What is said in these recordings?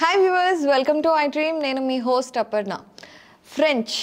Hi viewers, welcome to iDream. నేను మీ host Aparna. French.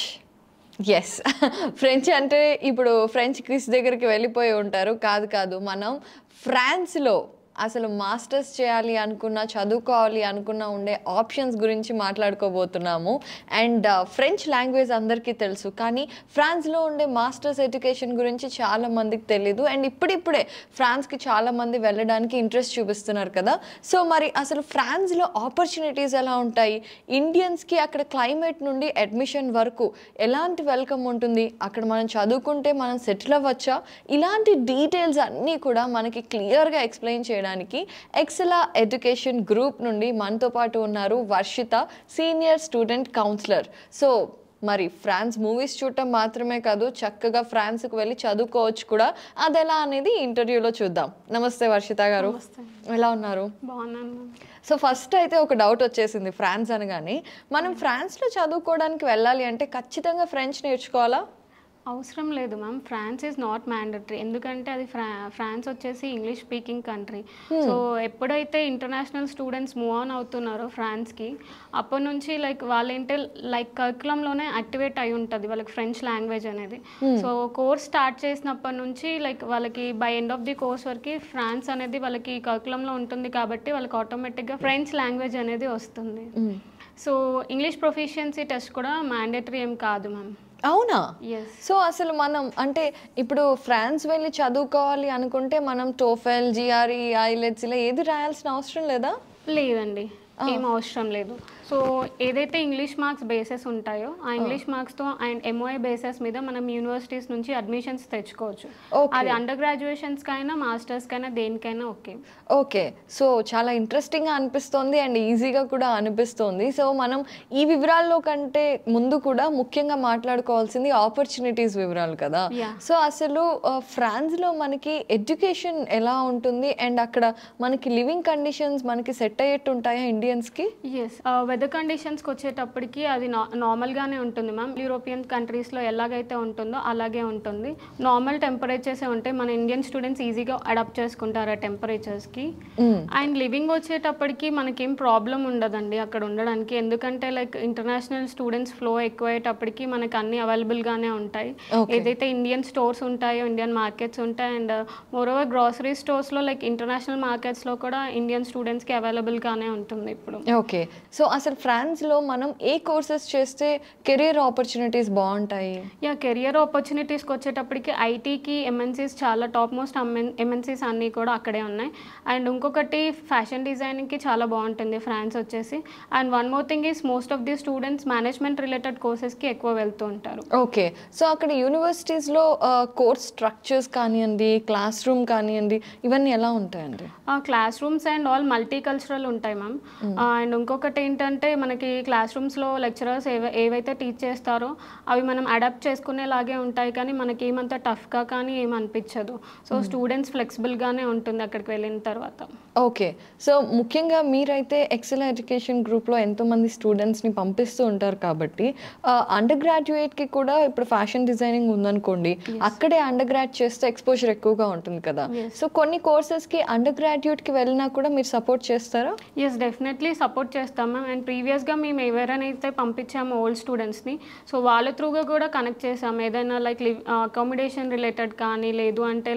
Yes. French అంటే ఇప్పుడు ఫ్రెంచ్ క్విజ్ దగ్గరికి వెళ్ళిపోయి ఉంటారు. కాదు మనం ఫ్రాన్స్లో అసలు మాస్టర్స్ చేయాలి అనుకున్నా చదువుకోవాలి అనుకున్నా ఉండే ఆప్షన్స్ గురించి మాట్లాడుకోబోతున్నాము. అండ్ ఫ్రెంచ్ లాంగ్వేజ్ అందరికీ తెలుసు, కానీ ఫ్రాన్స్లో ఉండే మాస్టర్స్ ఎడ్యుకేషన్ గురించి చాలా మందికి తెలీదు. అండ్ ఇప్పుడిప్పుడే ఫ్రాన్స్కి చాలామంది వెళ్ళడానికి ఇంట్రెస్ట్ చూపిస్తున్నారు కదా. సో మరి అసలు ఫ్రాన్స్లో ఆపర్చునిటీస్ ఎలా ఉంటాయి, ఇండియన్స్కి అక్కడ క్లైమేట్ నుండి అడ్మిషన్ వరకు ఎలాంటి వెల్కమ్ ఉంటుంది, అక్కడ మనం చదువుకుంటే మనం సెటిల్ అవ్వచ్చా, ఇలాంటి డీటెయిల్స్ అన్నీ కూడా మనకి క్లియర్గా ఎక్స్ప్లెయిన్ చేయడానికి ఎక్సెలా ఎడ్యుకేషన్ గ్రూప్ నుండి మనతో పాటు ఉన్నారు Varshitha, senior student counsellor. So మరి ఫ్రాన్స్ మూవీస్ చూడటం మాత్రమే కాదు, చక్కగా ఫ్రాన్స్కి వెళ్ళి చదువుకోవచ్చు కూడా. అది ఎలా అనేది ఇంటర్వ్యూలో చూద్దాం. నమస్తే వర్షిత గారు, ఎలా ఉన్నారు? బాగున్నాను. సో ఫస్ట్ అయితే ఒక డౌట్ వచ్చేసింది, ఫ్రాన్స్ అనగానే మనం ఫ్రాన్స్లో చదువుకోవడానికి వెళ్ళాలి అంటే ఖచ్చితంగా ఫ్రెంచ్ నేర్చుకోవాలా? అవసరం లేదు ma'am. France is not mandatory, ఎందుకంటే అది ఫ్రాన్స్ వచ్చేసి ఇంగ్లీష్ స్పీకింగ్ కంట్రీ. సో ఎప్పుడైతే ఇంటర్నేషనల్ స్టూడెంట్స్ మూవ్ ఆన్ అవుతున్నారో ఫ్రాన్స్కి, అప్పటి నుంచి వాళ్ళేంటే కరికులంలోనే యాక్టివేట్ అయి ఉంటుంది వాళ్ళకి ఫ్రెంచ్ లాంగ్వేజ్ అనేది. సో కోర్స్ స్టార్ట్ చేసినప్పటి నుంచి వాళ్ళకి by end of the course వరకు ఫ్రాన్స్ అనేది వాళ్ళకి కరికులంలో ఉంటుంది, కాబట్టి వాళ్ళకి ఆటోమేటిక్గా ఫ్రెంచ్ లాంగ్వేజ్ అనేది వస్తుంది. సో ఇంగ్లీష్ ప్రొఫిషియన్సీ టెస్ట్ కూడా మ్యాండేటరీ ఏం కాదు మ్యామ్. అవునా? సో అసలు మనం అంటే ఇప్పుడు ఫ్రాన్స్ వెళ్ళి చదువుకోవాలి అనుకుంటే మనం టోఫెల్, జిఆర్ఈ, ఐలెట్స్ ఇలా ఏది రాయాల్సిన అవసరం లేదా? లేదండి, ఏం అవసరం లేదు. సో ఏదైతే ఇంగ్లీష్ మార్క్స్ బేసెస్ ఉంటాయో ఆ ఇంగ్లీష్ మార్క్స్తో అండ్ ఎంఓఐ బేసెస్ మీద మనం యూనివర్సిటీస్ నుంచి అడ్మిషన్స్ తెచ్చుకోవచ్చు. అది అండర్ గ్రాడ్యుయేషన్స్కైనా మాస్టర్స్కైనా దేనికైనా ఓకే. ఓకే, సో చాలా ఇంట్రెస్టింగ్గా అనిపిస్తోంది అండ్ ఈజీగా కూడా అనిపిస్తోంది. సో మనం ఈ వివరాల్లో కంటే ముందు కూడా ముఖ్యంగా మాట్లాడుకోవాల్సింది ఆపర్చునిటీస్ వివరాలు కదా. సో అసలు ఫ్రాన్స్లో మనకి ఎడ్యుకేషన్ ఎలా ఉంటుంది అండ్ అక్కడ మనకి లివింగ్ కండిషన్స్ మనకి సెట్ అయ్యేట్టు ఉంటాయా ఇండియన్స్కి? ఎస్, వెదర్ కండిషన్స్కి వచ్చేటప్పటికి అది నార్మల్గానే ఉంటుంది మ్యామ్. యూరోపియన్ కంట్రీస్లో ఎలాగైతే ఉంటుందో అలాగే ఉంటుంది. నార్మల్ టెంపరేచర్సే ఉంటాయి. మన ఇండియన్ స్టూడెంట్స్ ఈజీగా అడాప్ట్ చేసుకుంటారు ఆ టెంపరేచర్స్కి. అండ్ లివింగ్ వచ్చేటప్పటికి మనకేం ప్రాబ్లం ఉండదండి అక్కడ ఉండడానికి, ఎందుకంటే ఇంటర్నేషనల్ స్టూడెంట్స్ ఫ్లో ఎక్కువ అయ్యేటప్పటికి మనకి అన్ని అవైలబుల్గానే ఉంటాయి. ఏదైతే ఇండియన్ స్టోర్స్ ఉంటాయో, ఇండియన్ మార్కెట్స్ ఉంటాయి, అండ్ మోరోవర్ గ్రాసరీ స్టోర్స్లో ఇంటర్నేషనల్ మార్కెట్స్లో కూడా ఇండియన్ స్టూడెంట్స్కి అవైలబుల్గానే ఉంటుంది ఇప్పుడు. ఓకే, సో అసలు ఫ్రాన్స్లో మనం ఏ కోర్సెస్ చేస్తే కెరియర్ ఆపర్చునిటీస్ బాగుంటాయి? కెరియర్ ఆపర్చునిటీస్కి వచ్చేటప్పటికి ఐటీకి ఎంఎన్సీస్ చాలా టాప్ మోస్ట్ ఎంఎన్సీస్ అన్నీ కూడా అక్కడే ఉన్నాయి. అండ్ ఇంకొకటి ఫ్యాషన్ డిజైనింగ్కి చాలా బాగుంటుంది ఫ్రాన్స్ వచ్చేసి. And one more thing is most of the students management related కోర్సెస్కి ఎక్కువ వెళ్తూ ఉంటారు. ఓకే, సో అక్కడ యూనివర్సిటీస్లో కోర్స్ స్ట్రక్చర్స్ కానివ్వండి, క్లాస్ రూమ్ కానివ్వండి, ఇవన్నీ ఎలా ఉంటాయండి? Classrooms and all multicultural ఉంటాయి మ్యామ్. అండ్ ఇంకొకటి ఏంటంటే మనకి క్లాస్ రూమ్స్లో లెక్చరర్స్ ఏవైతే టీచ్ చేస్తారో అవి మనం అడాప్ట్ చేసుకునేలాగే ఉంటాయి, కానీ మనకి ఏమంత టఫ్గా కానీ ఏం అనిపించదు. సో స్టూడెంట్స్ ఫ్లెక్సిబుల్గానే ఉంటుంది అక్కడికి వెళ్ళిన తర్వాత. ఓకే, సో ముఖ్యంగా మీరైతే ఎక్సెలా ఎడ్యుకేషన్ గ్రూప్లో ఎంతోమంది స్టూడెంట్స్ని పంపిస్తూ ఉంటారు కాబట్టి అండర్ గ్రాడ్యుయేట్కి కూడా ఇప్పుడు ఫ్యాషన్ డిజైనింగ్ ఉందనుకోండి, అక్కడే అండర్ గ్రాడ్ చేస్తే ఎక్స్పోజర్ ఎక్కువగా ఉంటుంది కదా. సో కొన్ని కోర్సెస్కి అండర్ గ్రాడ్యుయేట్కి వెళ్ళినా కూడా మీరు సపోర్ట్ చేస్తారా? ఎస్, డెఫినెట్లీ సపోర్ట్ చేస్తాం మ్యామ్. అండ్ ప్రీవియస్గా మేము ఎవరైనా పంపించాము ఓల్డ్ స్టూడెంట్స్ని, సో వాళ్ళ త్రూగా కూడా కనెక్ట్ చేసాము. ఏదైనా అకామిడేషన్ రిలేటెడ్ కానీ, లేదు అంటే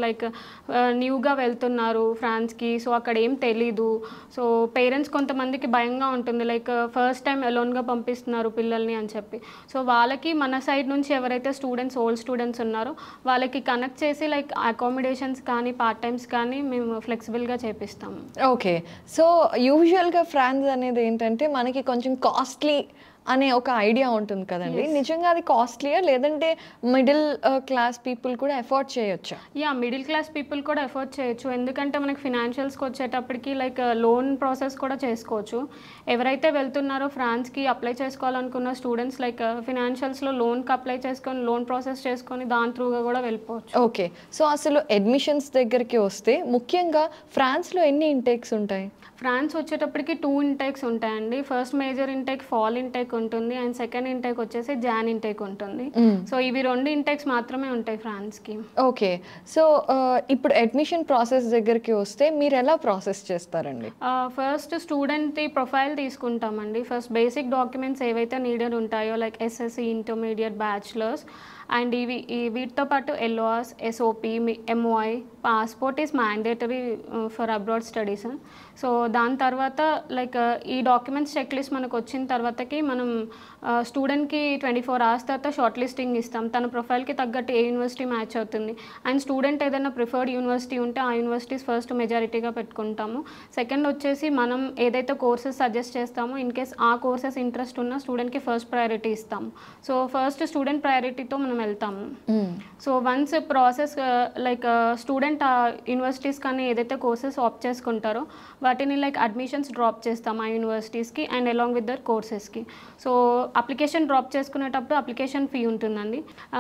న్యూగా వెళ్తున్నారు ఫ్రాన్స్కి, సో అక్కడ ఏం తెలీదు. సో పేరెంట్స్ కొంతమందికి భయంగా ఉంటుంది, ఫస్ట్ టైం ఎలోన్గా పంపిస్తున్నారు పిల్లల్ని అని చెప్పి. సో వాళ్ళకి మన సైడ్ నుంచి ఎవరైతే ఓల్డ్ స్టూడెంట్స్ ఉన్నారో వాళ్ళకి కనెక్ట్ చేసి అకామిడేషన్స్ కానీ పార్ట్ టైమ్స్ కానీ మేము ఫ్లెక్సిబుల్గా చేపిస్తాము. ఓకే, సో యూజువల్గా ఫ్రాన్స్ అనేది ఏంటంటే మనకి కొంచెం కాస్ట్లీ అనే ఒక ఐడియా ఉంటుంది కదండి. నిజంగా అది కాస్ట్లీయా, లేదంటే మిడిల్ క్లాస్ పీపుల్ కూడా ఎఫోర్డ్ చేయొచ్చా? మిడిల్ క్లాస్ పీపుల్ కూడా ఎఫోర్డ్ చేయొచ్చు, ఎందుకంటే మనకి ఫినాన్షియల్స్కి వచ్చేటప్పటికి లోన్ ప్రాసెస్ కూడా చేసుకోవచ్చు. ఎవరైతే వెళ్తున్నారో ఫ్రాన్స్కి అప్లై చేసుకోవాలనుకున్న స్టూడెంట్స్ ఫినాన్షియల్స్లో లోన్కి అప్లై చేసుకొని లోన్ ప్రాసెస్ చేసుకొని దాని త్రూగా కూడా వెళ్ళిపోవచ్చు. ఓకే, సో అసలు అడ్మిషన్స్ దగ్గరికి వస్తే ముఖ్యంగా ఫ్రాన్స్లో ఎన్ని ఇంటేక్స్ ఉంటాయి? ఫ్రాన్స్ వచ్చేటప్పటికి 2 ఇంటేక్స్ ఉంటాయండి. First major intake fall intake ఉంటుంది అండ్ సెకండ్ ఇంటేక్ వచ్చేసి జాన్ ఇంటేక్ ఉంటుంది. సో ఇవి 2 ఇంటేక్స్ మాత్రమే ఉంటాయి ఫ్రాన్స్కి. ఓకే. సో ఇప్పుడు అడ్మిషన్ ప్రాసెస్ దగ్గరికి వస్తే మీరు ఎలా ప్రాసెస్ చేస్తారండి? ఫస్ట్ స్టూడెంట్ ప్రొఫైల్ తీసుకుంటామండి. ఫస్ట్ బేసిక్ డాక్యుమెంట్స్ ఏవైతే నీడెడ్ ఉంటాయో like SSC, intermediate, bachelors and వీటితో పాటు LORs, SOP, MOI, passport is mandatory for abroad studies. So దాని తర్వాత లైక్ ఈ డాక్యుమెంట్స్ చెక్ లిస్ట్ మనకు వచ్చిన తర్వాతకి మనం స్టూడెంట్కి 24 hours తర్వాత షార్ట్ లిస్టింగ్ ఇస్తాం. తన ప్రొఫైల్కి తగ్గట్టు ఏ యూనివర్సిటీ మ్యాచ్ అవుతుంది అండ్ స్టూడెంట్ ఏదైనా ప్రిఫర్డ్ యూనివర్సిటీ ఉంటే ఆ యూనివర్సిటీస్ ఫస్ట్ మెజారిటీగా పెట్టుకుంటాము. సెకండ్ వచ్చేసి మనం ఏదైతే కోర్సెస్ సజెస్ట్ చేస్తామో ఇన్ కేస్ ఆ కోర్సెస్ ఇంట్రెస్ట్ ఉన్న స్టూడెంట్కి ఫస్ట్ ప్రయారిటీ ఇస్తాము. సో ఫస్ట్ స్టూడెంట్ ప్రయారిటీతో మనం వెళ్తాము. So once process like student ఆ యూనివర్సిటీస్ కానీ ఏదైతే కోర్సెస్ ఆప్ట్ చేసుకుంటారో వాటిని లైక్ అడ్మిషన్స్ డ్రాప్ చేస్తాం ఆ యూనివర్సిటీస్కి అండ్ అలాంగ్ విత్ దర్ కోర్సెస్కి. సో అప్లికేషన్ డ్రాప్ చేసుకునేటప్పుడు అప్లికేషన్ ఫీ ఉంటుందండి.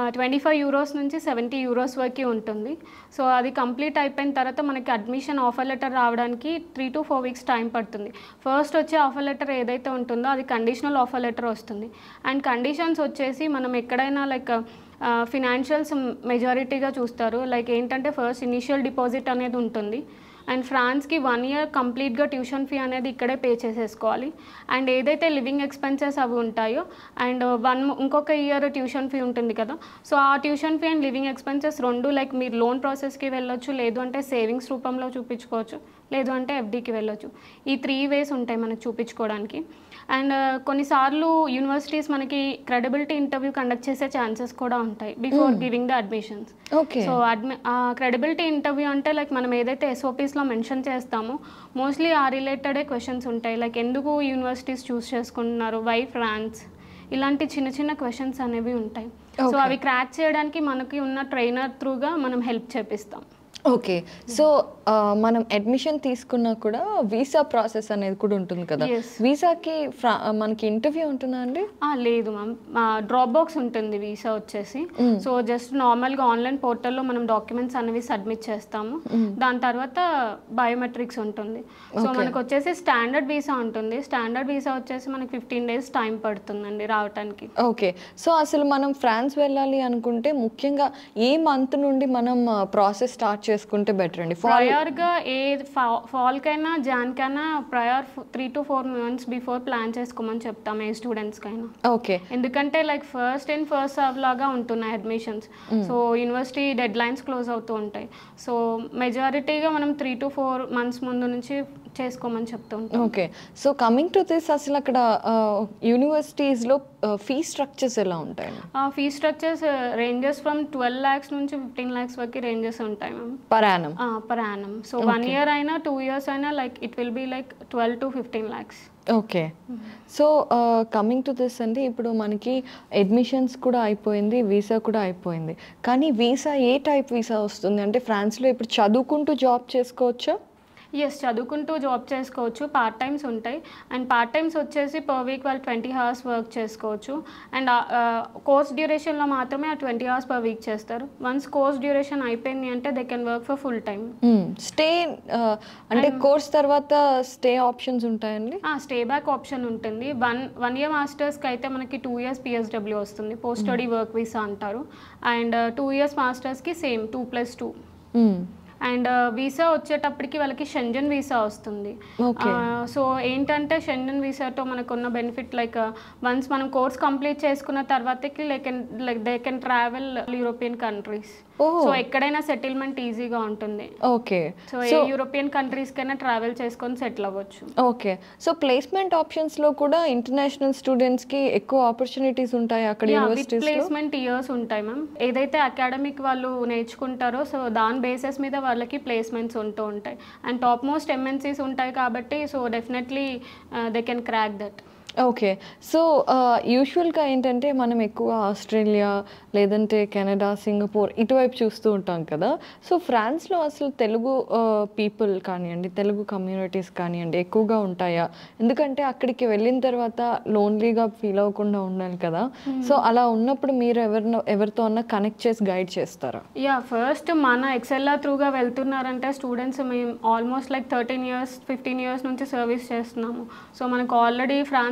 25 euros నుంచి 70 euros వరకు ఉంటుంది. సో అది కంప్లీట్ అయిపోయిన తర్వాత మనకి అడ్మిషన్ ఆఫర్ లెటర్ రావడానికి 3 to 4 weeks టైం పడుతుంది. ఫస్ట్ వచ్చే ఆఫర్ లెటర్ ఏదైతే ఉంటుందో అది కండిషనల్ ఆఫర్ లెటర్ వస్తుంది. అండ్ కండిషన్స్ వచ్చేసి మనం ఎక్కడైనా లైక్ ఫినాన్షియల్స్ మెజారిటీగా చూస్తారు. లైక్ ఏంటంటే ఫస్ట్ ఇనిషియల్ డిపాజిట్ అనేది ఉంటుంది అండ్ ఫ్రాన్స్కి 1 year కంప్లీట్గా ట్యూషన్ ఫీ అనేది ఇక్కడే పే చేసేసుకోవాలి. అండ్ ఏదైతే లివింగ్ ఎక్స్పెన్సెస్ అవి ఉంటాయో అండ్ ఇంకొక ఇయర్ ట్యూషన్ ఫీ ఉంటుంది కదా. సో ఆ tuition fee and living expenses 2 like మీరు లోన్ ప్రాసెస్కి వెళ్ళొచ్చు, లేదు అంటే సేవింగ్స్ రూపంలో చూపించుకోవచ్చు, లేదు అంటే ఎఫ్డీకి వెళ్ళొచ్చు. ఈ 3 ways ఉంటాయి మనకు చూపించుకోవడానికి. అండ్ కొన్నిసార్లు యూనివర్సిటీస్ మనకి క్రెడిబిలిటీ ఇంటర్వ్యూ కండక్ట్ చేసే ఛాన్సెస్ కూడా ఉంటాయి before giving the admissions. So credibility interview అంటే లైక్ మనం ఏదైతే ఎస్ఓపీస్లో మెన్షన్ చేస్తామో మోస్ట్లీ ఆ రిలేటెడే క్వశ్చన్స్ ఉంటాయి. లైక్ ఎందుకు యూనివర్సిటీస్ చూస్ చేసుకుంటున్నారు, వై ఫ్రాన్స్, ఇలాంటి చిన్న చిన్న క్వశ్చన్స్ అనేవి ఉంటాయి. సో అవి క్రాక్ చేయడానికి మనకి ఉన్న ట్రైనర్ త్రూగా మనం హెల్ప్ చేపిస్తాం. ఓకే. సో మనం అడ్మిషన్ తీసుకున్నా కూడా వీసా ప్రాసెస్ అనేది కూడా ఉంటుంది కదా. వీసాకి మనకి ఇంటర్వ్యూ ఉంటుందా అండి? లేదు మ్యామ్, డ్రాప్ బాక్స్ ఉంటుంది వీసా వచ్చేసి. సో జస్ట్ నార్మల్గా ఆన్లైన్ పోర్టల్లో మనం డాక్యుమెంట్స్ అనేవి సబ్మిట్ చేస్తాము. దాని తర్వాత బయోమెట్రిక్స్ ఉంటుంది. సో మనకు వచ్చేసి స్టాండర్డ్ వీసా ఉంటుంది. స్టాండర్డ్ వీసా వచ్చేసి మనకి 15 days టైం పడుతుందండి రావడానికి. ఓకే. సో అసలు మనం ఫ్రాన్స్ వెళ్ళాలి అనుకుంటే ముఖ్యంగా ఏ మంత్ నుండి మనం ప్రాసెస్ స్టార్ట్ చేసుకుంటే బెటర్ అండి? ప్రయర్గా ఏ ఫాల్కైనా జాన్కైనా prior 3 to 4 months before plan చేసుకోమని చెప్తాం ఏ స్టూడెంట్స్కైనా. ఓకే. ఎందుకంటే like first in first serve లాగా ఉంటున్నాయి అడ్మిషన్స్. So university deadlines close అవుతూ ఉంటాయి. సో మెజారిటీగా మనం 3 to 4 months ముందు నుంచి చేసుకోమని చెప్తూ ఉంటాం. Okay. So coming to this, అసలు అక్కడ యూనివర్సిటీస్లో ఫీ స్ట్రక్చర్స్ ఎలా ఉంటాయి? Fee structures ranges from 12 lakhs నుంచి 15 lakhs వరకు రేంజెస్ ఉంటాయి ma'am per annum. Per annum. So 1 year అయినా 2 years అయినా like it will be like 12 to 15 lakhs. Okay. So coming to this అండి, ఇప్పుడు మనకి అడ్మిషన్స్ కూడా అయిపోయింది, వీసా కూడా అయిపోయింది. కానీ వీసా ఏ టైప్ వీసా వస్తుంది అంటే ఫ్రాన్స్లో ఇప్పుడు చదువుకుంటూ జాబ్ చేసుకోవచ్చా? ఎస్, చదువుకుంటూ జాబ్ చేసుకోవచ్చు. పార్ట్ టైమ్స్ ఉంటాయి అండ్ పార్ట్ టైమ్స్ వచ్చేసి పర్ వీక్ వాళ్ళు 20 hours వర్క్ చేసుకోవచ్చు. అండ్ కోర్స్ డ్యూరేషన్లో మాత్రమే ఆ 20 hours per week చేస్తారు. వన్స్ కోర్స్ డ్యూరేషన్ అయిపోయింది అంటే they can work for full time. Stay అంటే కోర్స్ తర్వాత స్టే ఆప్షన్స్ ఉంటాయండి? స్టే బ్యాక్ ఆప్షన్ ఉంటుంది. 1 year మాస్టర్స్కి అయితే మనకి 2 years PSW వస్తుంది, పోస్ట్ స్టడీ వర్క్ వీసా అంటారు. అండ్ 2 years మాస్టర్స్కి సేమ్ 2+2. అండ్ వీసా వచ్చేటప్పటికి వాళ్ళకి షెంజన్ వీసా వస్తుంది. సో ఏంటంటే షెంజన్ వీసాతో మనకున్న బెనిఫిట్ లైక్ వన్స్ మనం కోర్స్ కంప్లీట్ చేసుకున్న తర్వాతకి they can travel European countries. So ఎక్కడైనా సెటిల్మెంట్ ఈజీగా ఉంటుంది. ఓకే. సో ఏ యూరోపియన్ కంట్రీస్ కైనా ట్రావెల్ చేసుకొని సెటిల్ అవ్వచ్చు. ఓకే. సో ప్లేస్మెంట్ ఆప్షన్స్ లో కూడా ఇంటర్నేషనల్ స్టూడెంట్స్ కి ఎక్కువ ఆపర్చునిటీస్ ఉంటాయి అక్కడ యూనివర్సిటీస్ లో? ప్లేస్మెంట్ ఇయర్స్ ఉంటాయి మ్యామ్. ఏదైతే అకాడమిక్ వాళ్ళు నేర్చుకుంటారో సో దాని బేసిస్ మీద వాళ్ళకి ప్లేస్మెంట్స్ ఉంటూ ఉంటాయి. అండ్ టాప్ మోస్ట్ ఎంఎన్సీస్ ఉంటాయి కాబట్టి so definitely they can crack that. Okay. So యూజువల్గా ఏంటంటే మనం ఎక్కువ ఆస్ట్రేలియా లేదంటే కెనడా, సింగపూర్ ఇటువైపు చూస్తూ ఉంటాం కదా. సో ఫ్రాన్స్లో అసలు తెలుగు పీపుల్ కానివ్వండి, తెలుగు కమ్యూనిటీస్ కానివ్వండి ఎక్కువగా ఉంటాయా? ఎందుకంటే అక్కడికి వెళ్ళిన తర్వాత లోన్లీగా ఫీల్ అవ్వకుండా ఉండాలి కదా. సో అలా ఉన్నప్పుడు మీరు ఎవరితో అన్నా కనెక్ట్ చేసి గైడ్ చేస్తారా? ఫస్ట్ మన ఎక్సెల్లా త్రూగా వెళ్తున్నారంటే స్టూడెంట్స్ మేము ఆల్మోస్ట్ లైక్ 13 years 15 years నుంచి సర్వీస్ చేస్తున్నాము. సో మనకు ఆల్రెడీ ఫ్రాన్స్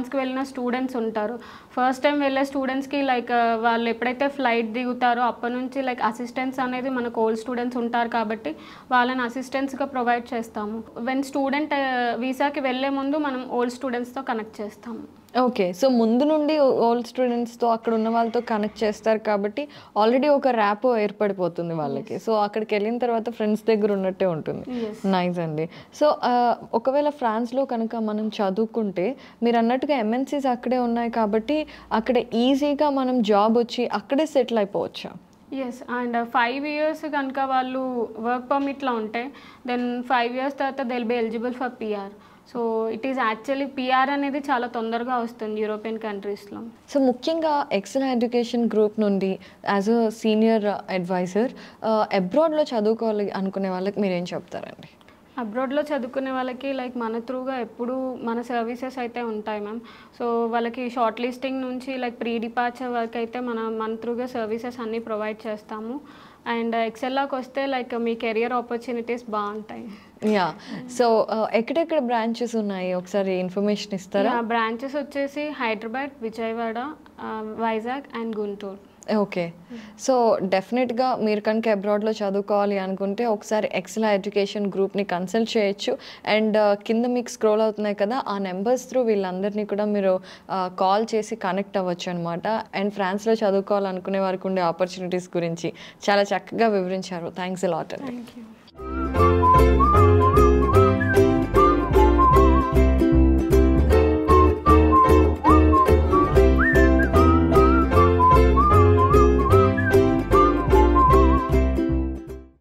ఫ్రాన్స్కి వెళ్ళిన స్టూడెంట్స్ ఉంటారు. ఫస్ట్ టైం వెళ్ళే స్టూడెంట్స్కి లైక్ వాళ్ళు ఎప్పుడైతే ఫ్లైట్ దిగుతారో అప్పటి నుంచి లైక్ అసిస్టెంట్స్ అనేది మనకు ఓల్డ్ స్టూడెంట్స్ ఉంటారు కాబట్టి వాళ్ళని అసిస్టెంట్స్గా ప్రొవైడ్ చేస్తాము. వెన్ స్టూడెంట్ వీసాకి వెళ్ళే ముందు మనం ఓల్డ్ స్టూడెంట్స్తో కనెక్ట్ చేస్తాము. ఓకే. సో ముందు నుండి ఓల్డ్ స్టూడెంట్స్తో అక్కడ ఉన్న వాళ్ళతో కనెక్ట్ చేస్తారు కాబట్టి ఆల్రెడీ ఒక ర్యాపో ఏర్పడిపోతుంది వాళ్ళకి. సో అక్కడికి వెళ్ళిన తర్వాత ఫ్రెండ్స్ దగ్గర ఉన్నట్టే ఉంటుంది. నైస్ అండి. సో ఒకవేళ ఫ్రాన్స్లో కనుక మనం చదువుకుంటే మీరు అన్నట్టుగా ఎంఎన్సీస్ అక్కడే ఉన్నాయి కాబట్టి అక్కడ ఈజీగా మనం జాబ్ వచ్చి అక్కడే సెటిల్ అయిపోవచ్చా? ఎస్, అండ్ 5 years కనుక వాళ్ళు వర్క్ పర్మిట్లో ఉంటే దెన్ 5 years తర్వాత they will be eligible for PR. So it is actually PR అనేది చాలా తొందరగా వస్తుంది యూరోపియన్ కంట్రీస్లో. సో ముఖ్యంగా ఎక్సెలా ఎడ్యుకేషన్ గ్రూప్ నుండి యాజ్ అ సీనియర్ అడ్వైజర్ అబ్రాడ్లో చదువుకోవాలి అనుకునే వాళ్ళకి మీరేం చెప్తారండి? అబ్రాడ్లో చదువుకునే వాళ్ళకి లైక్ మన త్రూగా ఎప్పుడు మన సర్వీసెస్ అయితే ఉంటాయి మ్యామ్. సో వాళ్ళకి షార్ట్ లిస్టింగ్ నుంచి లైక్ ప్రీ డిపార్చర్ వరకు అయితే మన త్రూగా సర్వీసెస్ అన్నీ ప్రొవైడ్ చేస్తాము. అండ్ ఎక్సెల్లాకి వస్తే లైక్ మీ కెరియర్ ఆపర్చునిటీస్ బాగుంటాయి. యా. సో ఎక్కడెక్కడ బ్రాంచెస్ ఉన్నాయి ఒకసారి ఇన్ఫర్మేషన్ ఇస్తారా? బ్రాంచెస్ వచ్చేసి Hyderabad, Vijayawada, Vizag and Guntur. Okay. So డెఫినెట్గా మీరు కనుక అబ్రాడ్లో చదువుకోవాలి అనుకుంటే ఒకసారి ఎక్సెలా ఎడ్యుకేషన్ గ్రూప్ని కన్సల్ట్ చేయొచ్చు. అండ్ కింద మీకు స్క్రోల్ అవుతున్నాయి కదా, ఆ నెంబర్స్ త్రూ వీళ్ళందరినీ కూడా మీరు కాల్ చేసి కనెక్ట్ అవ్వచ్చు అనమాట. అండ్ ఫ్రాన్స్లో చదువుకోవాలనుకునే వారికి ఉండే ఆపర్చునిటీస్ గురించి చాలా చక్కగా వివరించారు. థ్యాంక్స్ ఎ లాట్ అండి. Thank you.